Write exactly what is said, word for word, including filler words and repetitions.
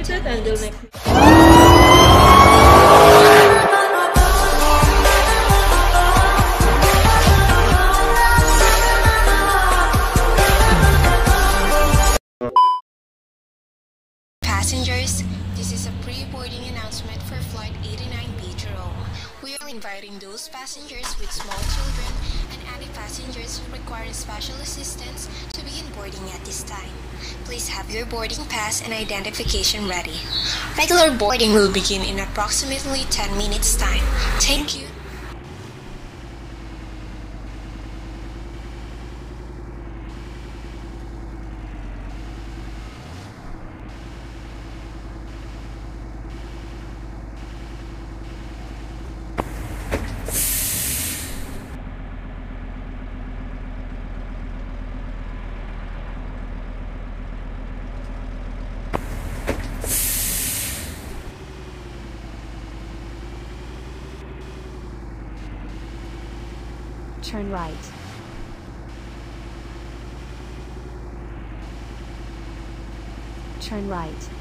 it. Until next. Passengers, this is a pre-boarding announcement for Flight eighty-nine B to Rome. We are inviting those passengers with small children and any passengers who require special assistance to begin boarding at this time. Please have your boarding pass and identification ready. Regular boarding will begin in approximately ten minutes time. Thank you. Turn right. Turn right.